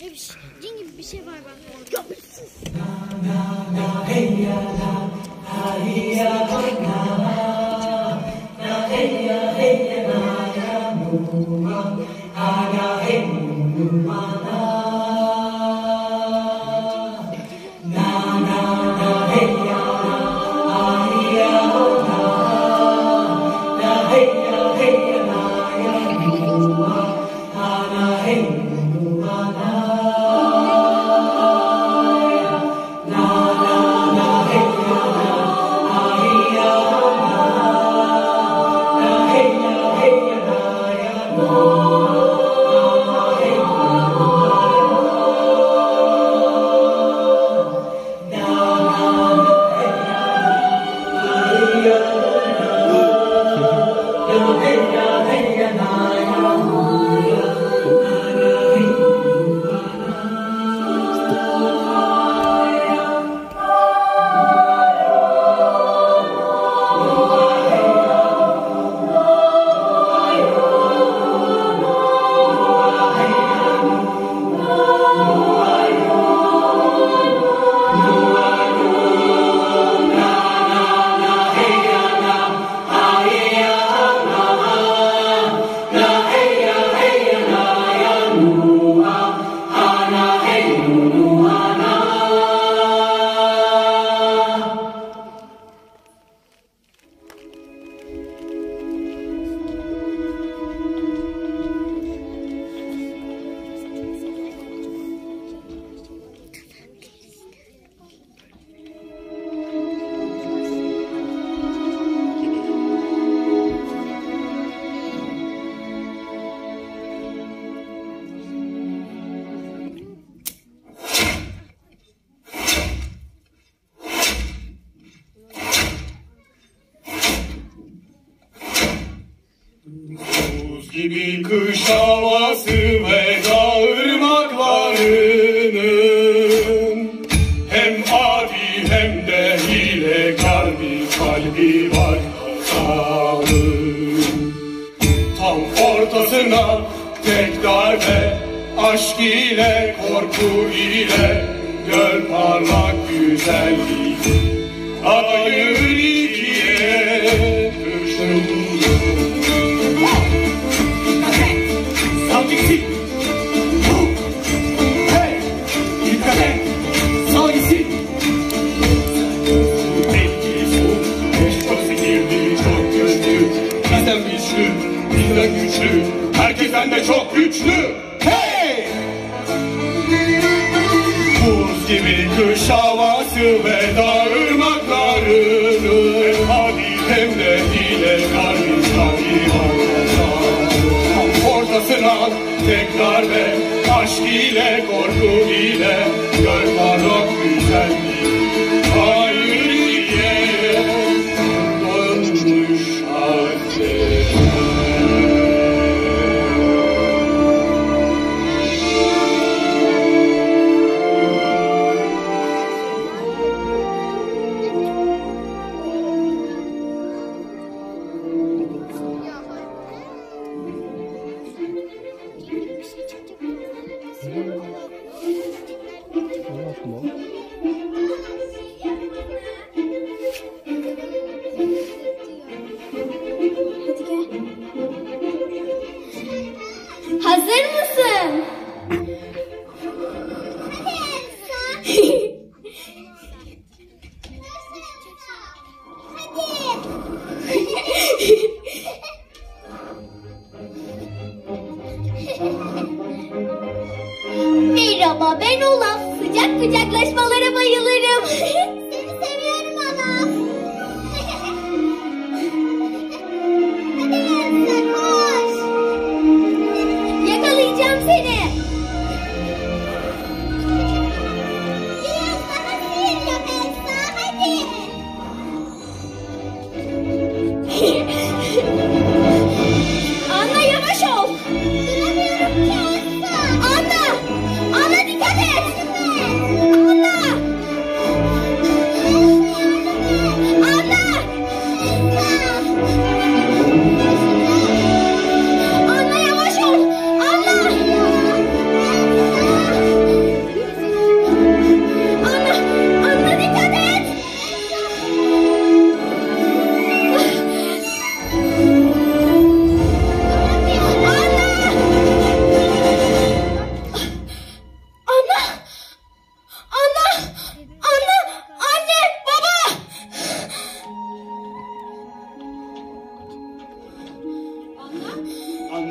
Cin gibi bir şey var bende. Ya Buz gibi kış havası ve ırmaklarının hem adi hem de hilekar bir kalbi var kasalım. Tam ortasına tek darbe, aşk ile korku ile göl parmak güzelliği ayır ikiye kırıştırılıyor. Sal gitsin. Hey! Dikkat et! Sal gitsin. Belki soğuk, eşkası girdi çok güçlü. Bizden güçlü, bizden güçlü. Herkesten de çok güçlü. Hey! Buz gibi kış havası ve dağ ırmaklarının hadi hem de hile kalbi var. Ortasına tek darbe, aşk ile korku ile göl parmak güzelliği hayır diye dönmüş ateşe. Hazır mısın? Merhaba, ben Olaf. Sıcak kucaklaşmalara bayılırım. Seni seviyorum Olaf. Hadi koş. Yakalayacağım seni. Biraz daha sihir yap Elsa, hadi. Anna yavaş ol. Duramıyorum ki Elsa. Anna dikkat et. Anna.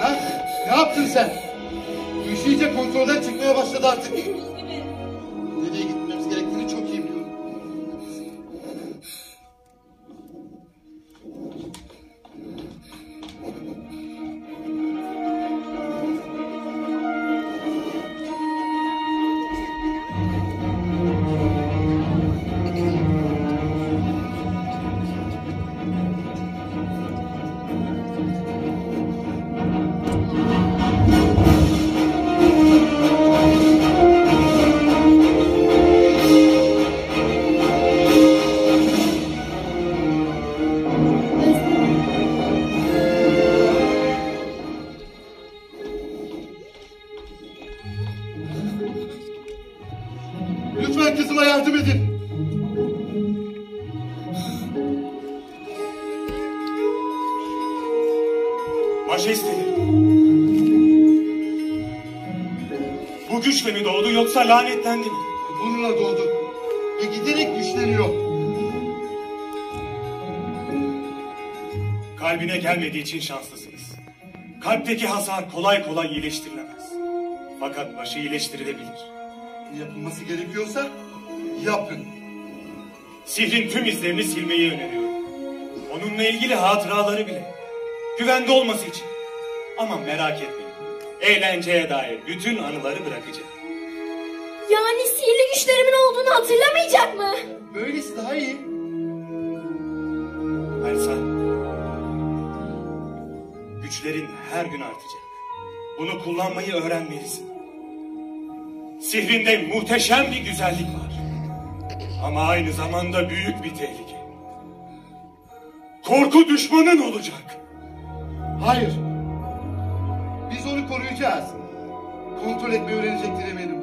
Ha? Ne yaptın sen? Bu iş iyice kontrolden çıkmaya başladı artık. Nereye gitmemiz gerektiğini çok iyi biliyorum. Lütfen kızıma yardım edin. Majesteleri. Bu güçle mi doğdu yoksa lanetlendi mi? Bununla doğdu. Ve giderek güçleniyor. Kalbine gelmediği için şanslısınız. Kalpteki hasar kolay kolay iyileştirilemez. Fakat başı iyileştirilebilir. Yapılması gerekiyorsa yapın. Sihrin tüm izlerini silmeyi öneriyorum. Onunla ilgili hatıraları bile. Güvende olması için. Ama merak etmeyin. Eğlenceye dair bütün anıları bırakacağım. Yani sihirli güçlerimin olduğunu hatırlamayacak mı? Böylesi daha iyi. Elsa, güçlerin her gün artacak. Bunu kullanmayı öğrenmelisin. Sihrinde muhteşem bir güzellik var. Ama aynı zamanda büyük bir tehlike. Korku düşmanın olacak. Hayır. Biz onu koruyacağız. Kontrol etmeyi öğrenecektir eminim.